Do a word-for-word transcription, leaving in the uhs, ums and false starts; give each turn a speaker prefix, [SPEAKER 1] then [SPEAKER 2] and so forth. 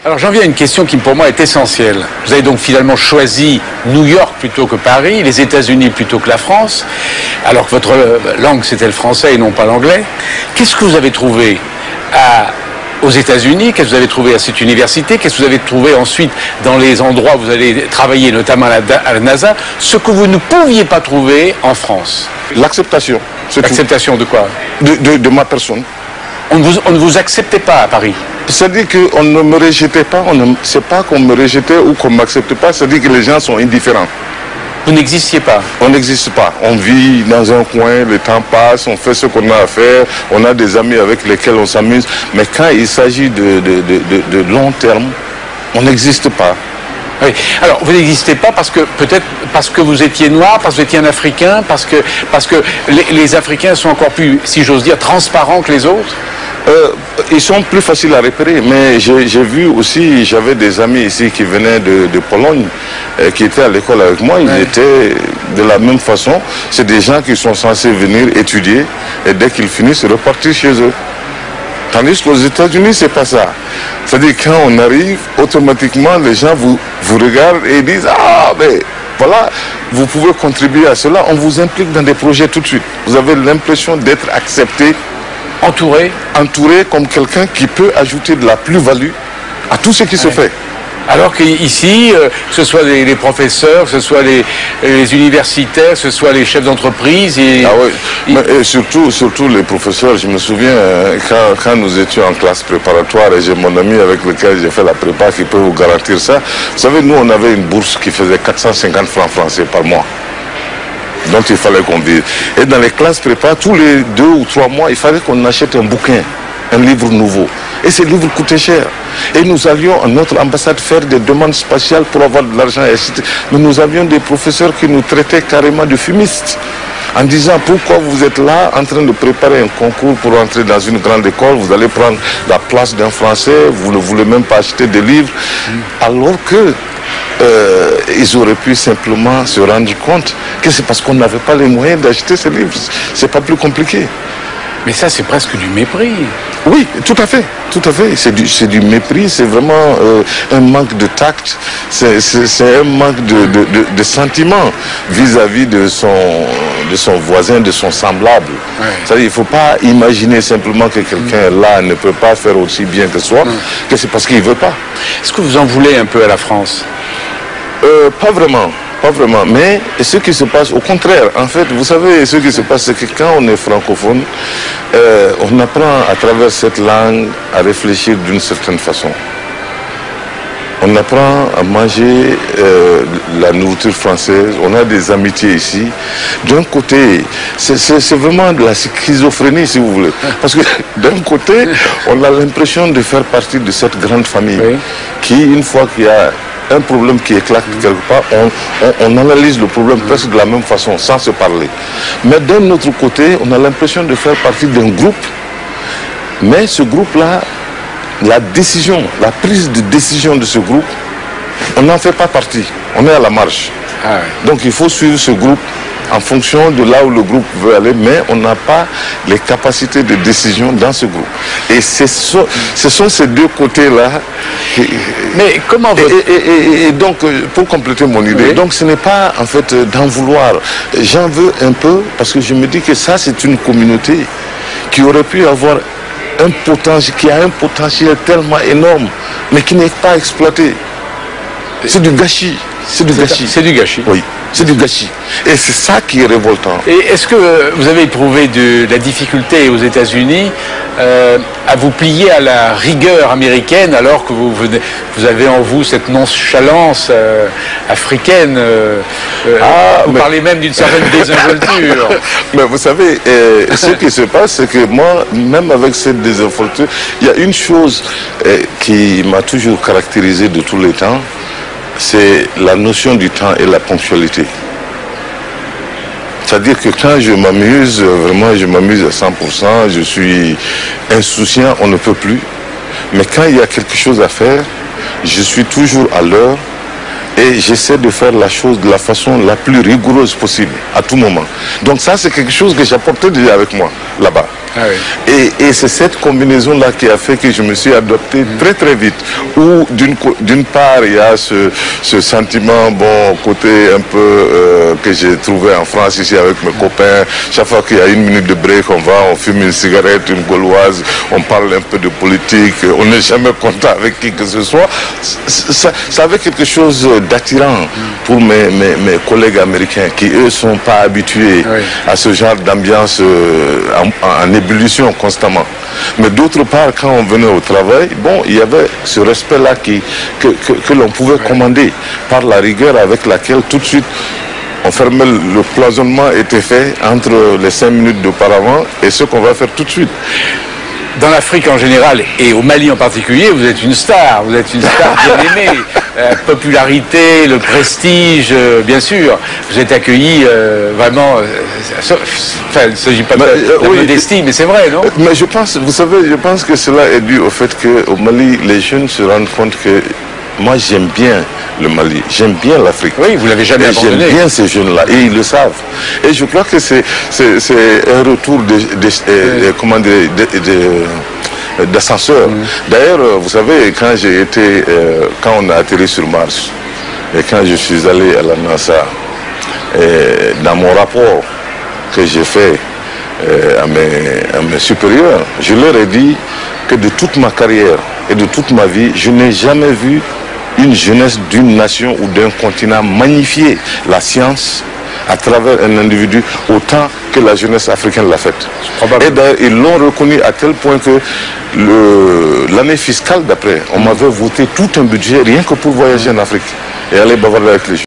[SPEAKER 1] Alors j'en viens à une question qui pour moi est essentielle. Vous avez donc finalement choisi New York plutôt que Paris, les États-Unis plutôt que la France, alors que votre langue c'était le français et non pas l'anglais. Qu'est-ce que vous avez trouvé à, aux États-Unis? Qu'est-ce que vous avez trouvé à cette université? Qu'est-ce que vous avez trouvé ensuite dans les endroits où vous allez travailler, notamment à la, à la NASA, ce que vous ne pouviez pas trouver en France?
[SPEAKER 2] L'acceptation.
[SPEAKER 1] L'acceptation de quoi?
[SPEAKER 2] de, de, de ma personne.
[SPEAKER 1] On ne, vous, on ne vous acceptait pas à Paris?
[SPEAKER 2] C'est-à-dire qu'on ne me rejetait pas, c'est pas qu'on me rejetait ou qu'on ne m'acceptait pas, c'est-à-dire que les gens sont indifférents.
[SPEAKER 1] Vous n'existiez pas?
[SPEAKER 2] On n'existe pas. On vit dans un coin, le temps passe, on fait ce qu'on a à faire, on a des amis avec lesquels on s'amuse. Mais quand il s'agit de, de, de, de, de long terme, on n'existe pas.
[SPEAKER 1] Oui. Alors, vous n'existez pas parce que, peut-être parce que vous étiez noir, parce que vous étiez un Africain, parce que, parce que les, les Africains sont encore plus, si j'ose dire, transparents que les autres?
[SPEAKER 2] Euh, ils sont plus faciles à repérer, mais j'ai vu aussi, j'avais des amis ici qui venaient de, de Pologne, euh, qui étaient à l'école avec moi, ils ouais. étaient de la même façon. C'est des gens qui sont censés venir étudier et dès qu'ils finissent, repartir chez eux. Tandis qu'aux États-Unis, c'est pas ça. C'est-à-dire quand on arrive, automatiquement, les gens vous, vous regardent et disent « Ah, mais voilà, vous pouvez contribuer à cela. » On vous implique dans des projets tout de suite. Vous avez l'impression d'être accepté,
[SPEAKER 1] entouré,
[SPEAKER 2] entouré comme quelqu'un qui peut ajouter de la plus-value à tout ce qui ouais. se fait.
[SPEAKER 1] Alors qu'ici, euh, que ce soit les, les professeurs, que ce soit les, les universitaires, que ce soit les chefs d'entreprise...
[SPEAKER 2] Ah oui, et... Mais, et surtout, surtout les professeurs. Je me souviens, euh, quand, quand nous étions en classe préparatoire, et j'ai mon ami avec lequel j'ai fait la prépa qui peut vous garantir ça. Vous savez, nous, on avait une bourse qui faisait quatre cent cinquante francs français par mois. Donc il fallait qu'on vive. Et dans les classes prépa, tous les deux ou trois mois, il fallait qu'on achète un bouquin, un livre nouveau. Et ces livres coûtaient cher. Et nous allions à notre ambassade faire des demandes spatiales pour avoir de l'argent. Mais nous avions des professeurs qui nous traitaient carrément de fumistes. En disant pourquoi vous êtes là en train de préparer un concours pour entrer dans une grande école, vous allez prendre la place d'un Français, vous ne voulez même pas acheter des livres. Alors que Euh, ils auraient pu simplement se rendre compte que c'est parce qu'on n'avait pas les moyens d'acheter ces livres. C'est pas plus compliqué.
[SPEAKER 1] Mais ça, c'est presque du mépris.
[SPEAKER 2] Oui, tout à fait, tout à fait. C'est du, c'est du mépris, c'est vraiment euh, un manque de tact, c'est un manque de, de, de, de sentiment vis-à-vis de son, de son voisin, de son semblable. Ouais. C'est-à-dire, il ne faut pas imaginer simplement que quelqu'un mmh. là ne peut pas faire aussi bien que soi, mmh. que c'est parce qu'il ne veut pas.
[SPEAKER 1] Est-ce que vous en voulez un peu à la France?
[SPEAKER 2] euh, Pas vraiment. Pas vraiment, mais ce qui se passe, au contraire, en fait, vous savez, ce qui se passe, c'est que quand on est francophone, euh, on apprend à travers cette langue à réfléchir d'une certaine façon. On apprend à manger euh, la nourriture française, on a des amitiés ici. D'un côté, c'est vraiment de la schizophrénie, si vous voulez. Parce que d'un côté, on a l'impression de faire partie de cette grande famille oui. qui, une fois qu'il y a un problème qui éclate quelque part, on, on, on analyse le problème presque de la même façon, sans se parler. Mais d'un autre côté, on a l'impression de faire partie d'un groupe, mais ce groupe-là, la décision, la prise de décision de ce groupe, on n'en fait pas partie, on est à la marge. Ah ouais. Donc il faut suivre ce groupe en fonction de là où le groupe veut aller, mais on n'a pas les capacités de décision dans ce groupe. Et ce sont, ce sont ces deux côtés-là.
[SPEAKER 1] Mais comment vous...
[SPEAKER 2] et, et, et, et donc, pour compléter mon idée, oui. donc ce n'est pas en fait d'en vouloir. J'en veux un peu parce que je me dis que ça, c'est une communauté qui aurait pu avoir un potentiel, qui a un potentiel tellement énorme, mais qui n'est pas exploité. C'est du gâchis. C'est du gâchis.
[SPEAKER 1] C'est du gâchis.
[SPEAKER 2] Oui, c'est du gâchis. Et c'est ça qui est révoltant.
[SPEAKER 1] Et est-ce que vous avez éprouvé de la difficulté aux États-Unis euh, à vous plier à la rigueur américaine alors que vous, venez, vous avez en vous cette nonchalance euh, africaine euh, ah, Vous mais... parlez même d'une certaine désinvolture.
[SPEAKER 2] Mais vous savez, euh, ce qui se passe, c'est que moi, même avec cette désinvolture, il y a une chose euh, qui m'a toujours caractérisé de tous les temps, c'est la notion du temps et la ponctualité. C'est-à-dire que quand je m'amuse, vraiment je m'amuse à cent pour cent, je suis insouciant, on ne peut plus. Mais quand il y a quelque chose à faire, je suis toujours à l'heure et j'essaie de faire la chose de la façon la plus rigoureuse possible, à tout moment. Donc ça, c'est quelque chose que j'apportais déjà avec moi, là-bas.
[SPEAKER 1] Ah oui.
[SPEAKER 2] Et, et c'est cette combinaison-là qui a fait que je me suis adopté mmh. très très vite. Où d'une part, il y a ce, ce sentiment, bon, côté un peu euh, que j'ai trouvé en France ici avec mes copains. Chaque fois qu'il y a une minute de break, on va, on fume une cigarette, une gauloise, on parle un peu de politique, on n'est jamais content avec qui que ce soit. Ça, ça avait quelque chose d'attirant pour mes, mes, mes collègues américains qui, eux, ne sont pas habitués oui. à ce genre d'ambiance euh, en, en ébullition constamment. Mais d'autre part, quand on venait au travail, bon, il y avait ce respect-là qui, que, que, que l'on pouvait oui. commander par la rigueur avec laquelle tout de suite on fermait, le cloisonnement était fait entre les cinq minutes d'auparavant et ce qu'on va faire tout de suite.
[SPEAKER 1] Dans l'Afrique en général et au Mali en particulier, vous êtes une star, vous êtes une star bien aimée. La popularité, le prestige, euh, bien sûr. Vous êtes accueilli euh, vraiment. Euh, enfin, il ne s'agit pas de, euh, de oui, modestie, mais c'est vrai, non?
[SPEAKER 2] Mais je pense, vous savez, je pense que cela est dû au fait qu'au Mali, les jeunes se rendent compte que moi j'aime bien le Mali, j'aime bien l'Afrique.
[SPEAKER 1] Oui, vous l'avez jamais abandonné.
[SPEAKER 2] J'aime bien ces jeunes-là et ils le savent. Et je crois que c'est un retour de, de, de, oui. de, comment dire, de, de, d'ascenseur. Mmh. D'ailleurs, vous savez, quand j'ai été, euh, quand on a atterri sur Mars et quand je suis allé à la NASA, et dans mon rapport que j'ai fait euh, à, mes, à mes supérieurs, je leur ai dit que de toute ma carrière et de toute ma vie, je n'ai jamais vu une jeunesse d'une nation ou d'un continent magnifier la science à travers un individu autant que la jeunesse africaine l'a fait. Et d'ailleurs, ils l'ont reconnu à tel point que l'année fiscale d'après, on m'avait voté tout un budget rien que pour voyager en Afrique et aller bavarder avec les gens.